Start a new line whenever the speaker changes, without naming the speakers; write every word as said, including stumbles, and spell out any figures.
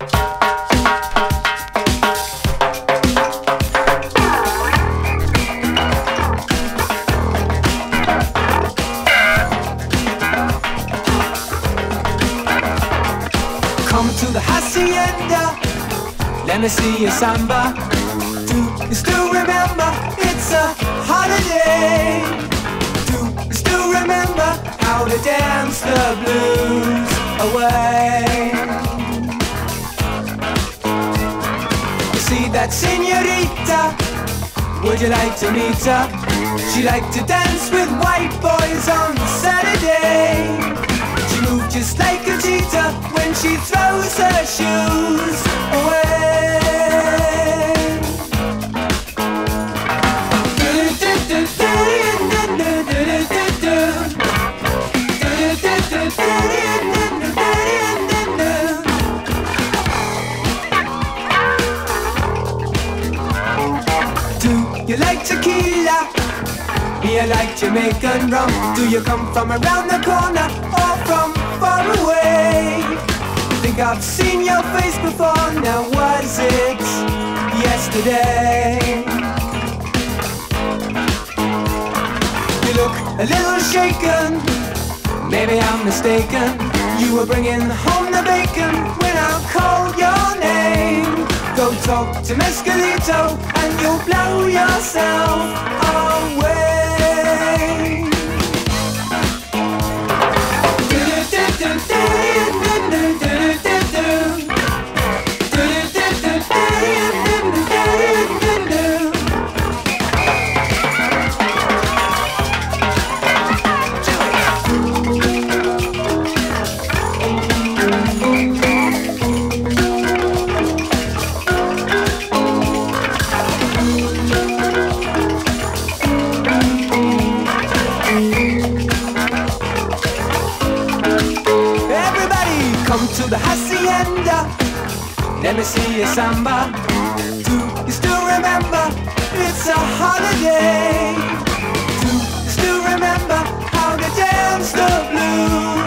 Come to the hacienda, let me see your samba. Do you still remember? It's a holiday. Do you still remember how to dance the blues away? You see that señorita, would you like to meet her? She liked to dance with white boys on Saturday. She moves just like a cheetah when she throws her shoes away. Do you like tequila? Do you like Jamaican rum? Do you come from around the corner or from far away? Think I've seen your face before, now was it yesterday? You look a little shaken, maybe I'm mistaken. You were bringing home the bacon when I called your name. Go talk to Mescalito and you'll blow yourself away. Come to the hacienda, let me see your samba. Do you still remember? It's a holiday. Do you still remember how to dance the blues?